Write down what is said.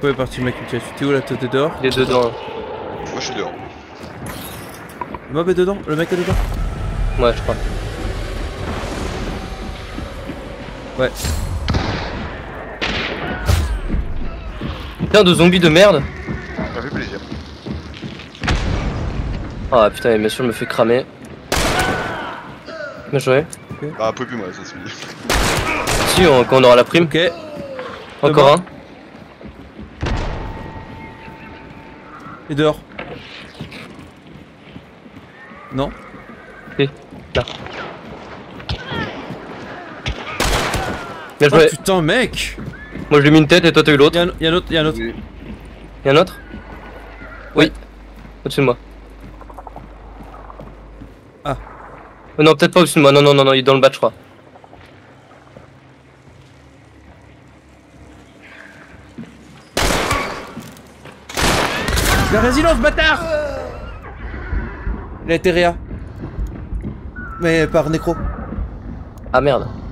Quoi est parti le mec qui t'es où là? T'es dehors? Il est dedans. Moi je suis dehors. Le mob est dedans? Le mec est dedans? Ouais, je crois. Ouais. Putain de zombies de merde. Ça fait plaisir. Ah putain, mais bien sûr, je me fais cramer. Bien joué. Bah un peu plus mal, ça se finit. Si, quand on aura la prime. Ok. Encore un. Et dehors. Non? Si, là. Bien Oh joué. putain mec! Moi je lui ai mis une tête et toi t'as eu l'autre. Y'a un autre, y'a un autre. Oui. Y'a un autre? Oui. Au-dessus de moi. Ah. Oh non, peut-être pas au-dessus de moi. Non, non, non, non, il est dans le bas, je crois. La résilience, bâtard! Il a été réa. Mais par nécro. Ah merde.